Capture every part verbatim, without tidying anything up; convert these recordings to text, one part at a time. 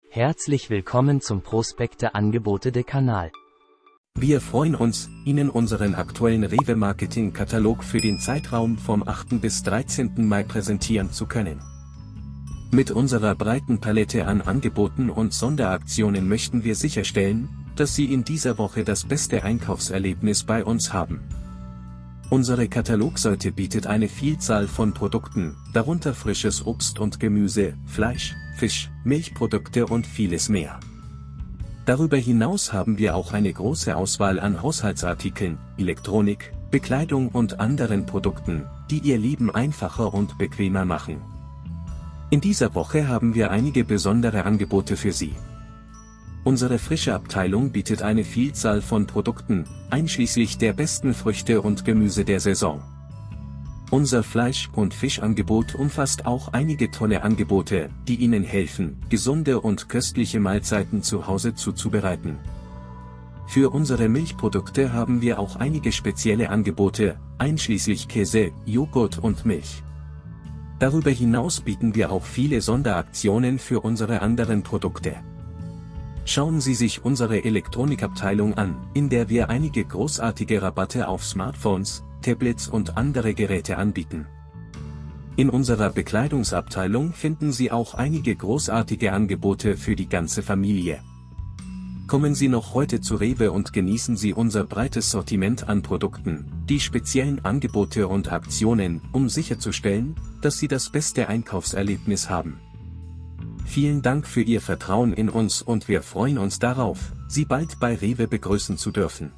Herzlich willkommen zum Prospekte Angebote de Kanal. Wir freuen uns, Ihnen unseren aktuellen Rewe-Marketing-Katalog für den Zeitraum vom achten bis dreizehnten Mai präsentieren zu können. Mit unserer breiten Palette an Angeboten und Sonderaktionen möchten wir sicherstellen, dass Sie in dieser Woche das beste Einkaufserlebnis bei uns haben. Unsere Katalogseite bietet eine Vielzahl von Produkten, darunter frisches Obst und Gemüse, Fleisch, Fisch, Milchprodukte und vieles mehr. Darüber hinaus haben wir auch eine große Auswahl an Haushaltsartikeln, Elektronik, Bekleidung und anderen Produkten, die Ihr Leben einfacher und bequemer machen. In dieser Woche haben wir einige besondere Angebote für Sie. Unsere frische Abteilung bietet eine Vielzahl von Produkten, einschließlich der besten Früchte und Gemüse der Saison. Unser Fleisch- und Fischangebot umfasst auch einige tolle Angebote, die Ihnen helfen, gesunde und köstliche Mahlzeiten zu Hause zuzubereiten. Für unsere Milchprodukte haben wir auch einige spezielle Angebote, einschließlich Käse, Joghurt und Milch. Darüber hinaus bieten wir auch viele Sonderaktionen für unsere anderen Produkte. Schauen Sie sich unsere Elektronikabteilung an, in der wir einige großartige Rabatte auf Smartphones, Tablets und andere Geräte anbieten. In unserer Bekleidungsabteilung finden Sie auch einige großartige Angebote für die ganze Familie. Kommen Sie noch heute zu Rewe und genießen Sie unser breites Sortiment an Produkten, die speziellen Angebote und Aktionen, um sicherzustellen, dass Sie das beste Einkaufserlebnis haben. Vielen Dank für Ihr Vertrauen in uns und wir freuen uns darauf, Sie bald bei Rewe begrüßen zu dürfen.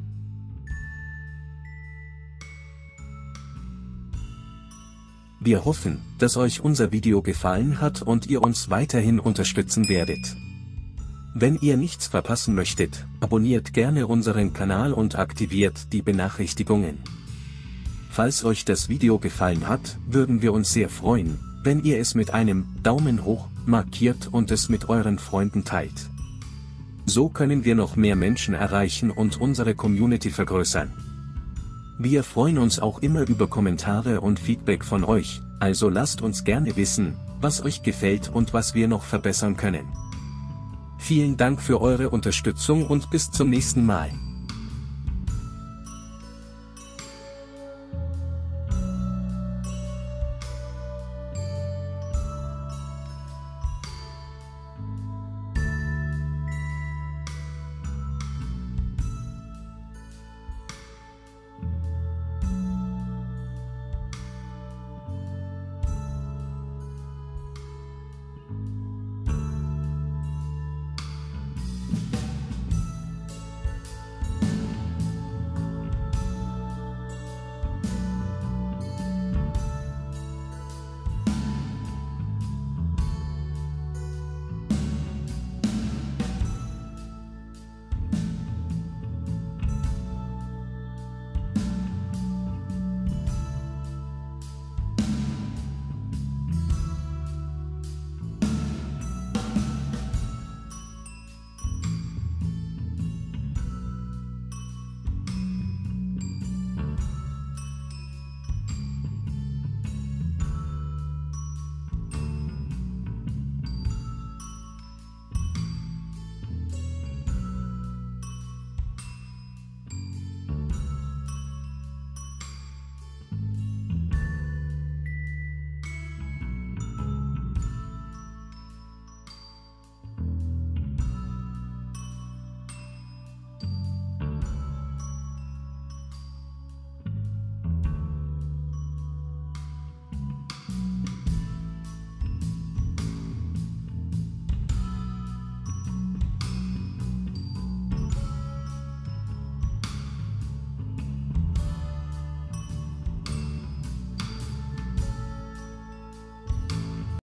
Wir hoffen, dass euch unser Video gefallen hat und ihr uns weiterhin unterstützen werdet. Wenn ihr nichts verpassen möchtet, abonniert gerne unseren Kanal und aktiviert die Benachrichtigungen. Falls euch das Video gefallen hat, würden wir uns sehr freuen, wenn ihr es mit einem Daumen hoch markiert und es mit euren Freunden teilt. So können wir noch mehr Menschen erreichen und unsere Community vergrößern. Wir freuen uns auch immer über Kommentare und Feedback von euch, also lasst uns gerne wissen, was euch gefällt und was wir noch verbessern können. Vielen Dank für eure Unterstützung und bis zum nächsten Mal.